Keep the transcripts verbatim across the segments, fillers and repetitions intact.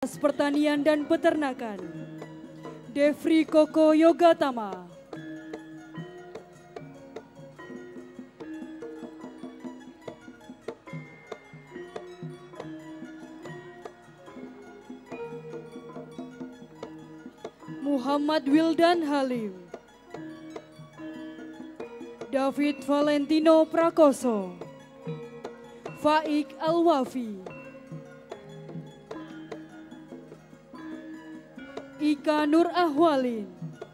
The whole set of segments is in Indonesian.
Pertanian dan Peternakan, Devri Koko Yogatama. Muhammad Wildan Halim, David Valentino Prakoso, Faik Alwafi, Ika Nur Ahwalin,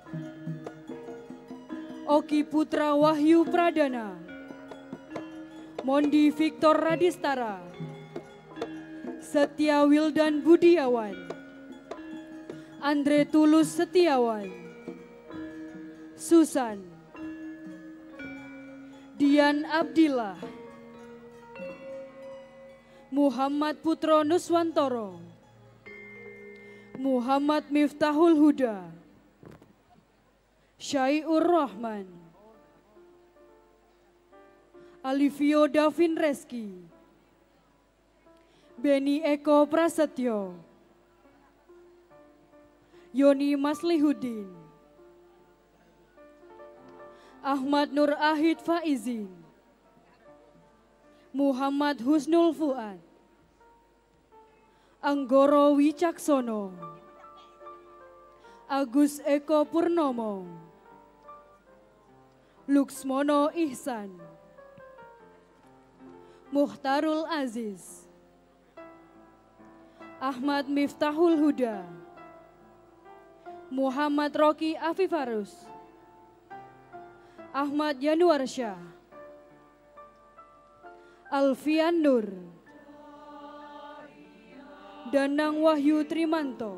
Oki Putra Wahyu Pradana, Mondi Victor Radistara, Setia Wildan Budiawan, Andre Tulus Setiawan, Susan, Dian Abdillah, Muhammad Putro Nuswantoro, Muhammad Miftahul Huda, Syai'ur Rahman, Alivio Davin Reski, Beni Eko Prasetyo, Yoni Maslihudin, Ahmad Nur Ahid Faizin, Muhammad Husnul Fuad, Anggoro Wicaksono, Agus Eko Purnomo, Luxmono Ihsan, Muhtarul Aziz, Ahmad Miftahul Huda, Muhammad Roki Afifarus, Ahmad Yanuarsyah, Alfian Nur, Danang Wahyu Trimanto,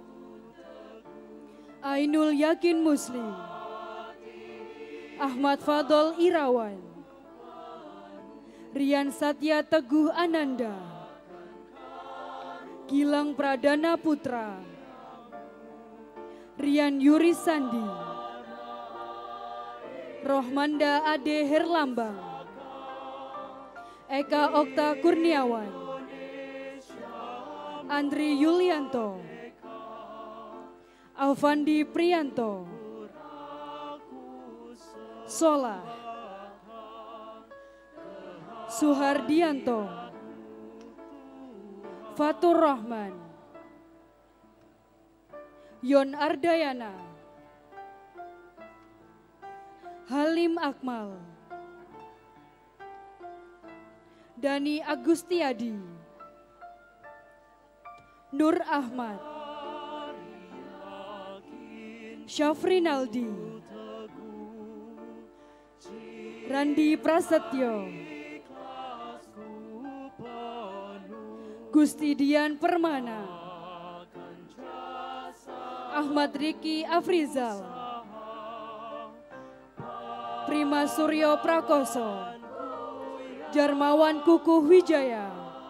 Ainul Yakin Muslim, Ahmad Fadol Irawan, Rian Satya Teguh Ananda, Gilang Pradana Putra, Rian Yuri Sandi, Rohmanda Ade Herlambang, Eka Okta Kurniawan, Andri Yulianto, Alfandi Prianto, Solah, Suhardianto, Fatur Rahman, Yon Ardayana, Halim Akmal, Dani Agustiadi, Nur Ahmad, Syafrinaldi, Randi Prasetyo, Gusti Dian Permana, Ahmad Riki Afrizal, Prima Suryo Prakoso, Jarmawan Kukuh Wijaya,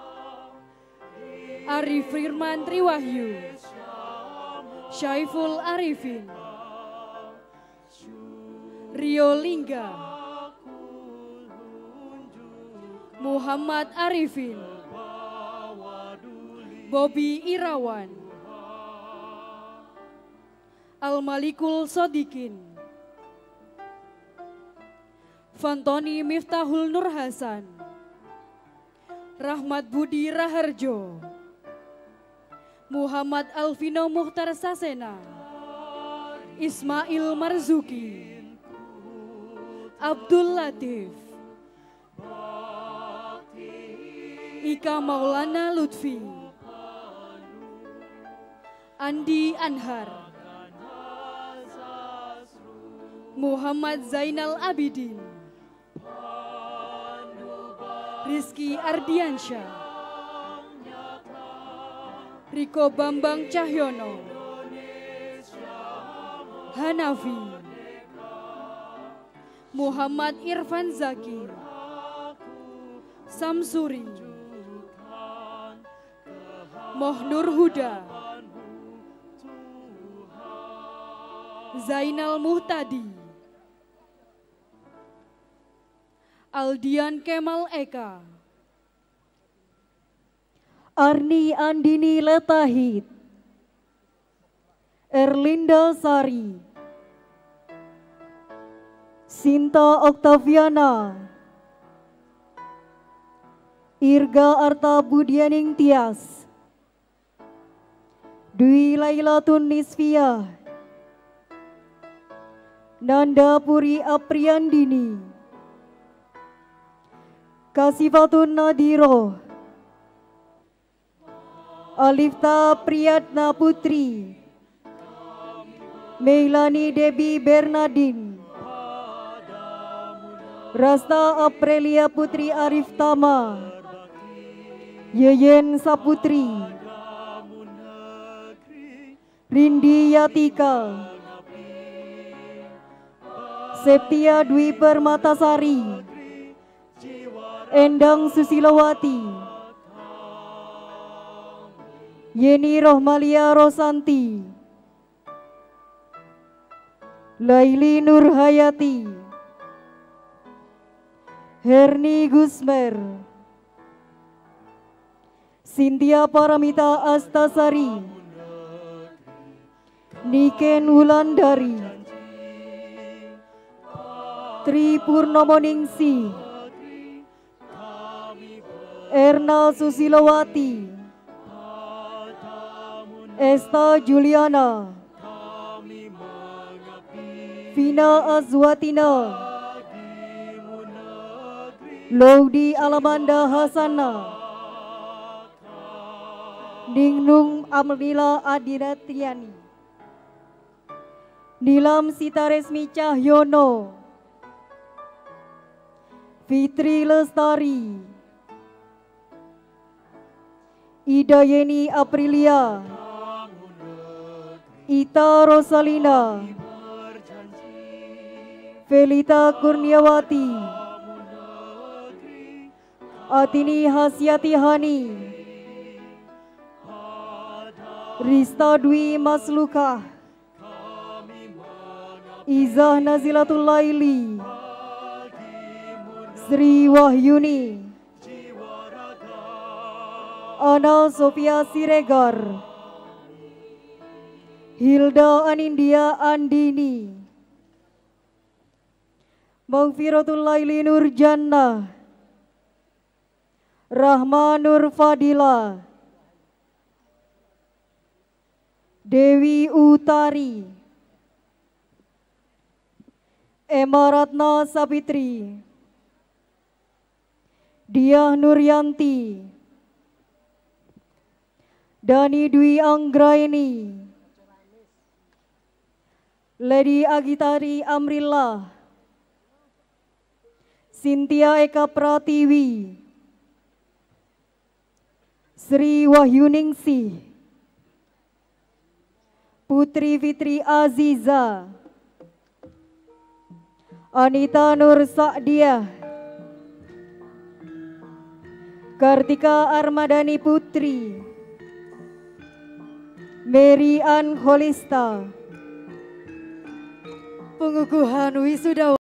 Arif Firman Triwahyu, Syaiful Arifin, Rio Lingga, Muhammad Arifin, Bobby Irawan, Al-Malikul Sodikin, Fantoni Miftahul Nur Hasan, Rahmat Budi Raharjo, Muhammad Alvino Mukhtar Sasena, Ismail Marzuki, Abdul Latif, Ika Maulana Lutfi, Andi Anhar, Muhammad Zainal Abidin, Rizky Ardiansyah, Riko Bambang Cahyono, Hanafi, Muhammad Irfan Zaki, Samsuri, Mohnur Huda, Zainal Muhtadi, Aldian Kemal Eka, Arni Andini Letahid, Erlinda Sari, Sinta Oktaviana, Irga Arta Budianing Tias, Dwi Lailatun Nisfia, Nanda Puri Apriandini, Kasifatun Nadiro, Alifta Priyatna Putri, Meilani Debi Bernardin, Rasta Aprelia Putri Arif Tama, Yeyen Saputri, Rindi Yatika, Septia Dwi Permatasari, Endang Susilowati, Yeni Rohmalia Rosanti, Laili Nurhayati, Herni Gusmer, Cynthia Paramita Astasari, Niken Wulandari, Tri Purnomoningsi, Erna Susilowati, Esta Juliana, Vina Azwatina, Laudi Alamanda Hasana, Ningnung Amrila Adiratriani, Nilam Sitaresmi Cahyono, Fitri Lestari, Ida Yeni Aprilia, Ita Rosalina, Felita Kurniawati, Atini Hasyati Hani, Rista Dwi Masluka, Izah Nazilatul Laili, Sri Wahyuni, Ana Sofia Siregar, Hilda Anindya Andini, Maghfiratul Laili Nur Jannah, Rahma Nur Fadila, Dewi Utari, Emma Ratna Sapitri, Diah Nuryanti, Dani Dwi Anggraini, Lady Agitari Amrillah, Cynthia Eka Pratiwi, Sri Wahyuningsih, Putri Fitri Aziza, Anita Nur Sa'diah, Kartika Armadani Putri, Mary Ann Holista. Pengukuhan wisuda